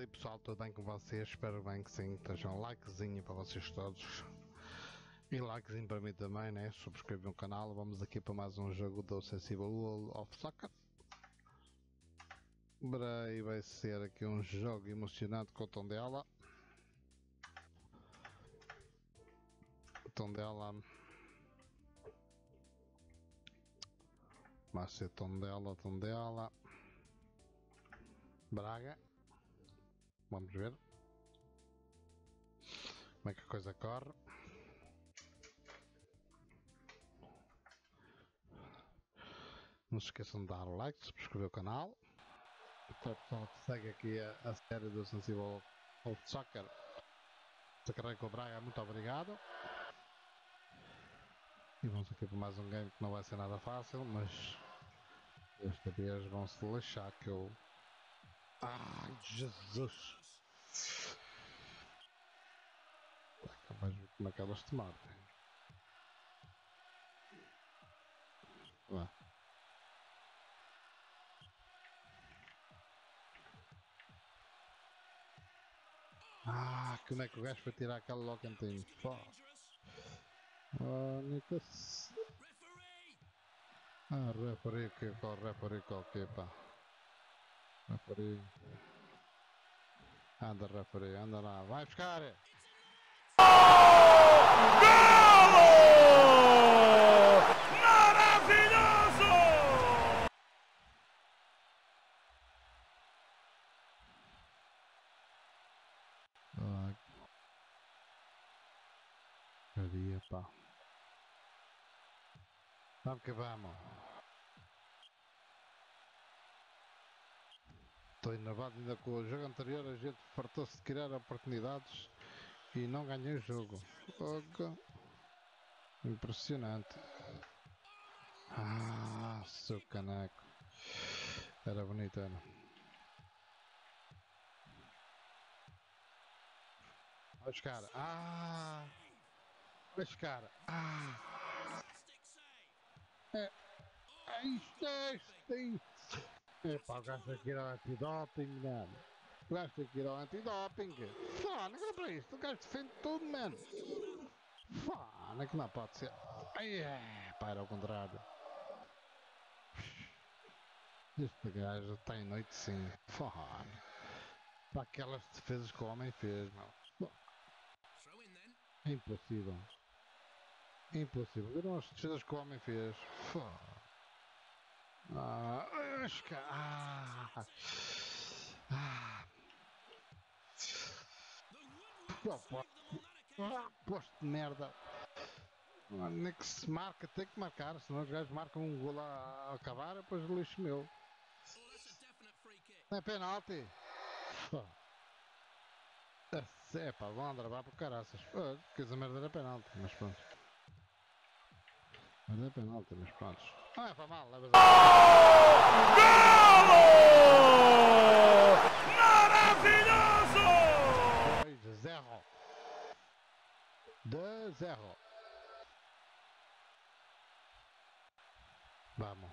pessoal, tudo bem com vocês? Espero bem que sim. Deixem um likezinho para vocês todos. E likezinho para mim também, né? Subscrevam o canal. Vamos aqui para mais um jogo do Sensible World of Soccer. E vai ser aqui um jogo emocionante com o Tondela. Tondela. Vai ser Tondela. Braga. Vamos ver como é que a coisa corre. Não se esqueçam de dar o like, subscrever o canal. Para o pessoal que segue aqui a série do Sensible of Soccer. Se carrega com o Braga, muito obrigado. E vamos aqui para mais um game que não vai ser nada fácil, mas desta vez vão-se lixar que eu... Ai, Jesus! Vais ver como acabas de tomar. Vá. Como é que o gajo foi tirar aquele logo cantinho? Nicas. Referee que pá. Referee. Anda, referee, anda lá, vai buscar! Maravilhoso! Caria, pá. Vamos que vamos. Estou enervado ainda com o jogo anterior, a gente fartou-se de criar oportunidades e não ganhei o jogo. Impressionante. Seu caneco. Era bonito, era. Vai buscar. Vai buscar. Isto. Epá, o gajo tem que ir ao antidoping, mano. O gajo tem que ir ao antidoping. Fónico, não é para isto. O gajo defende tudo, mano. Fónico, não pode ser. Pá, era ao contrário. Este gajo tem noite sim. Fónico. Para aquelas defesas que o homem fez, não. É impossível. Impossível. Viram as defesas que o homem fez? Acho que... Posto de merda. Nem que se marca, tem que marcar, senão os gajos marcam um gol a acabar, depois o lixo meu. Não é penalti. É pá, vão andar para caraças. Que essa merda era penalti, mas pronto. Merda é penalti, mas pronto. Não é para mal, levas a... Golo! Maravilhoso! 2-0. 2-0. Vamos.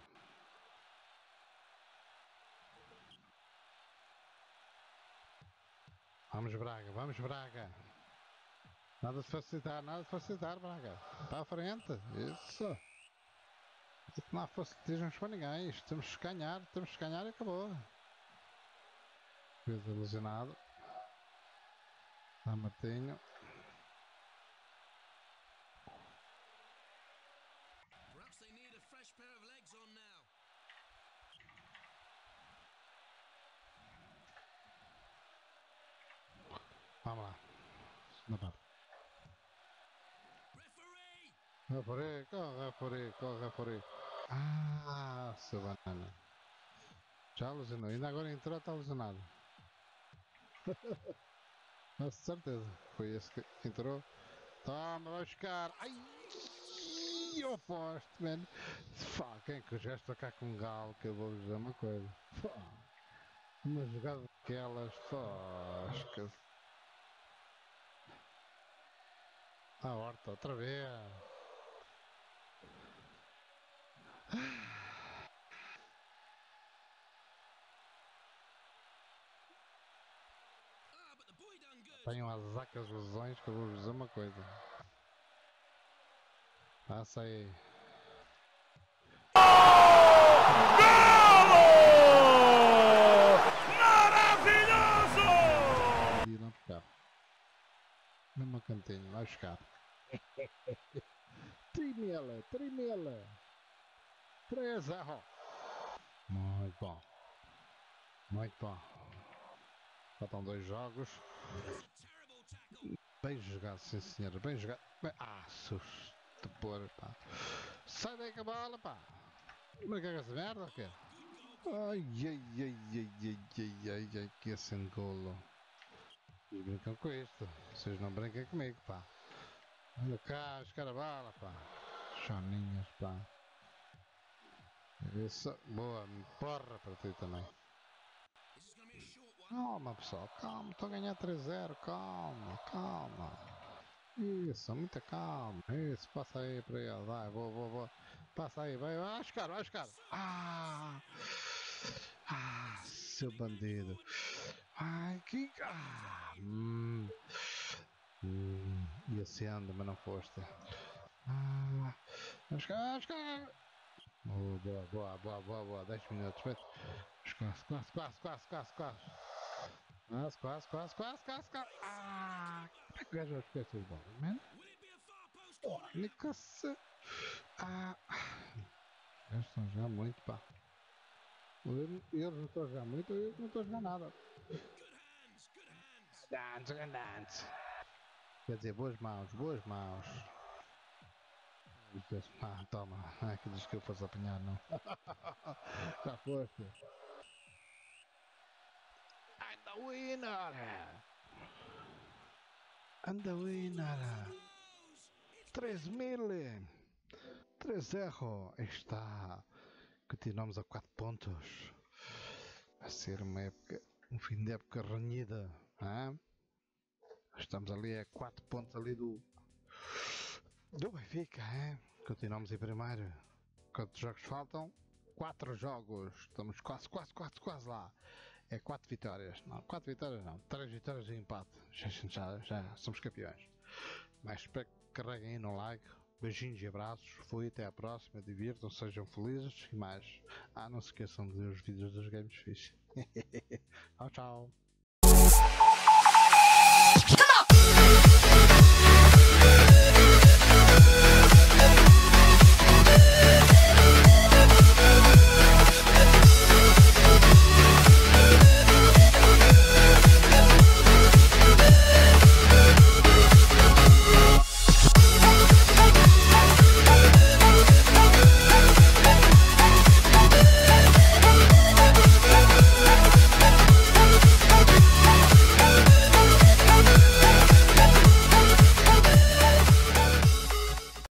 Vamos Braga, vamos Braga. Nada de facilitar, Braga. Para a frente, isso. Não há facilitismos para ninguém. Isto temos que ganhar e acabou. Desilusionado. Dá Martinho. Vamos lá. Segunda parte. Referee. Seu banana. Já alucinou. Ainda agora entrou, está alucinado. Com certeza. Foi esse que entrou. Toma, vai buscar. Eu aposto, mano. Quem é que os gajos tocar com um galo? Que eu vou dizer uma coisa. Uma jogada daquelas. Fosca. A horta, outra vez. Tenham azar com as lesões que eu vou dizer uma coisa. Passa aí. Golo! Maravilhoso! E não buscar. Mesmo a cantinho, vai buscar. Trimela, trimela. 3-0. Muito bom. Muito bom. Faltam 2 jogos. Bem jogado, sim senhora. Bem jogado. Susto, porra, pá. Sai daí com a bola, pá. Mas que é essa merda ou quê? Ai, ai, ai, ai, ai, ai, ai, ai, que esse engolo. Vocês brincam com isto. Vocês não brinquem comigo, pá. Anda cá, escara a bola, pá. Choninhas, pá. Isso, boa, porra para ti também. Calma, pessoal, calma. Estou a ganhar 3-0, calma, calma. Isso, muita calma. Isso, passa aí para ele, vai, boa. Passa aí, vai buscar, vai buscar. Seu bandido. Ai, que. E acende, mas não foste. Vai buscar, vai buscar. Oh, boa. 10 minutos, vete. Quase. Quase. Como é que o gajo vai buscar essas bolas, man? Oh, Nicolas. Eles estão a jogar muito, pá. Eles não estão a jogar muito, eu não estou a jogar nada. Dance. Quer dizer, boas mãos. Toma. Que diz que eu fosse apanhar, não. Já foste. Anda winner. 3.000. 3-0. Aí está. Continuamos a 4 pontos. Vai ser uma época, um fim de época renhida. Hein? Estamos ali a 4 pontos ali do Benfica. Hein? Continuamos em primeiro. Quantos jogos faltam? 4 jogos. Estamos quase lá. É 4 vitórias. Não, 4 vitórias não. 3 vitórias e empate. Já somos campeões. Mas espero que carreguem aí no like. Beijinhos e abraços. Fui, até à próxima. Divirtam, sejam felizes e mais. Não se esqueçam de ver os vídeos dos games fixe. Tchau.